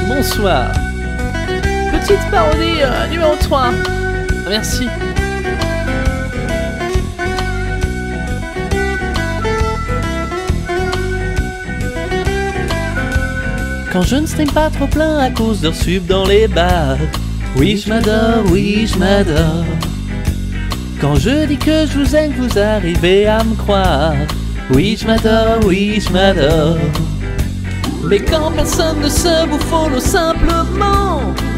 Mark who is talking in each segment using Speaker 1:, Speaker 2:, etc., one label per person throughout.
Speaker 1: Bonsoir. Petite parodie numéro 3. Merci. Quand je ne stream pas trop plein à cause d'heures sub dans les bars. Oui je m'adore, oui je m'adore. Quand je dis que je vous aime, vous arrivez à me croire. Oui je m'adore, oui je m'adore. Mais quand personne ne se vous follow simplement,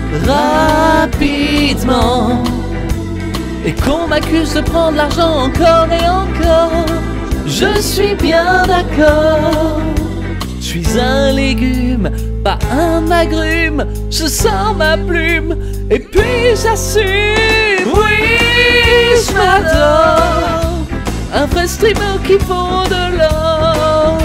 Speaker 1: rapidement, et qu'on m'accuse de prendre l'argent encore et encore, je suis bien d'accord. Je suis un légume, pas un agrume. Je sors ma plume et puis j'assume. Oui, je m'adore. Un vrai streamer qui vaut de l'or.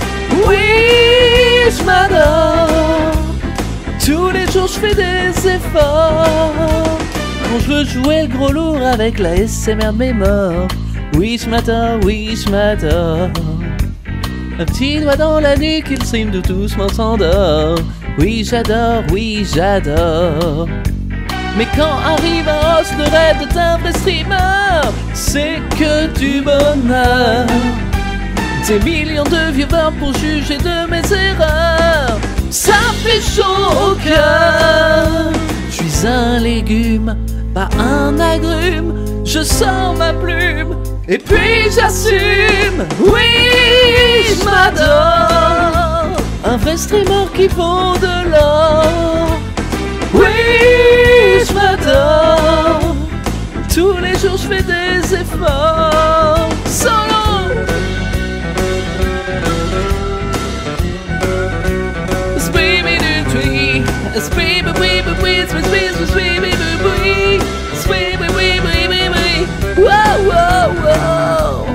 Speaker 1: Oui, je m'adore. Tous les jours je fais des efforts. Quand je veux jouer le gros lourd avec la SMR de mes morts. Oui, je m'adore, oui, je m'adore. Un petit doigt dans la nuque, il stream de doucement s'endort. Oui j'adore, oui j'adore. Mais quand arrive un host, le rêve d'un vrai streamer, c'est que du bonheur. Des millions de viewers pour juger de mes erreurs, ça fait chaud au cœur. Je suis un légume, pas un agrume. Je sors ma plume et puis j'assume. Oui, je m'adore. Un vrai streamer qui vaut de l'or. Oui, je m'adore. Tous les jours je fais des efforts. Solo. Baby du tree. Baby baby baby baby baby baby. Wow wow wow.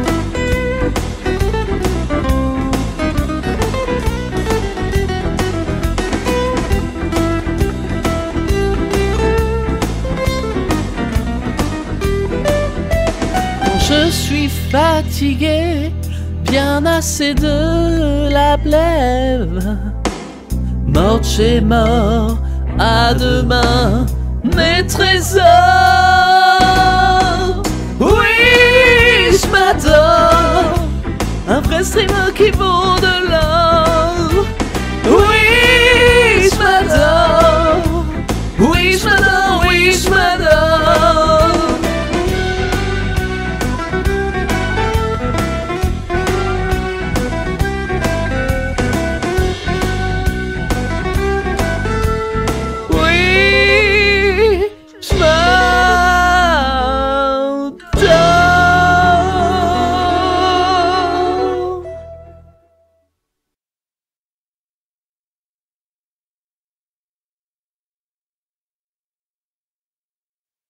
Speaker 1: Je suis fatigué, bien assez de la plève. Mort chez mort, à demain, mes trésors. Oui, je m'adore. Un vrai streamer qui vaut de